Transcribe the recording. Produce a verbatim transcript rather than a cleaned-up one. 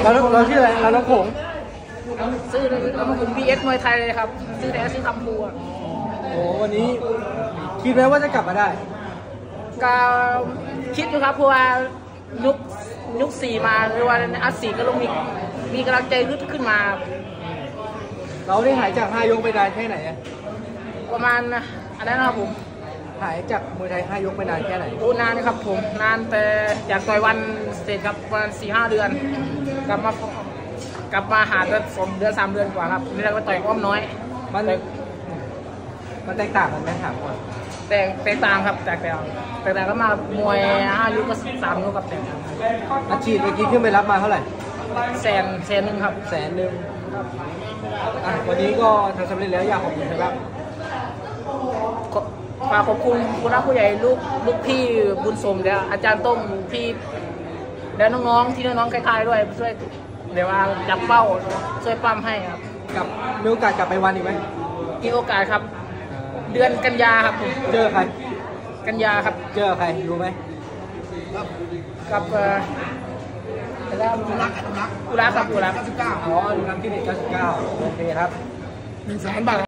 เราเราชื่ออะไรเราน้องผงซื้อแล้วมาผมพีเอสมวยไทยเลยครับซื้อแต่ซื้อคำพูอ่ะโอ้วันนี้คิดไหมว่าจะกลับมาได้ก็คิดอยู่ครับเพราะว่ายุคยุคสี่มาหรือว่าอัดสี่ก็ลงมีมีกำลังใจลึกขึ้นมาเราได้หายจากห้ายกไปนานแค่ไหนประมาณอันนั้นนะครับผมหายจากมวยไทยห้ายกไปนานแค่ไหนโอ้นานนะครับผมนานแต่จากต่อยวันเสร็จครับประมาณสี่ห้าเดือนกลับมากลับมาหาเดือนสองเดือนสามเดือนกว่าครับนี่เราไปต่อยอ้อมน้อยมันมันแตกต่างกันไหมถามก่อนแตกแตกต่างครับแตกต่างแตกต่างก็มามวยห้ายุก็สามยุกับแตกต่างอาชีพเมื่อกี้ขึ้นไปรับมาเท่าไหร่แสนแสนหนึ่งครับแสนหนึ่งวันนี้ก็ทำสำเร็จแล้วอยากขอบคุณครับฝากขอบคุณคุณน้าผู้ใหญ่ลูกลูกพี่บุญสมแล้วอาจารย์ต้มพี่แล้วน้องๆที่น้องๆคล้ายๆด้วยช่วยเดี๋ยวว่าจับเป้าช่วยปั้มให้ครับกับมีโอกาสกลับไปวันอีกไหมมีโอกาสครับเดือนกันยาครับเจอใครกันยาครับเจอใครรู้ไหมกับแล้วอุรักอุรักอุรักครับอุรักเก้าสิบเก้าอ๋ออุรักที่เด็กเก้าสิบเก้าโอเคครับหนึ่งแสนบาท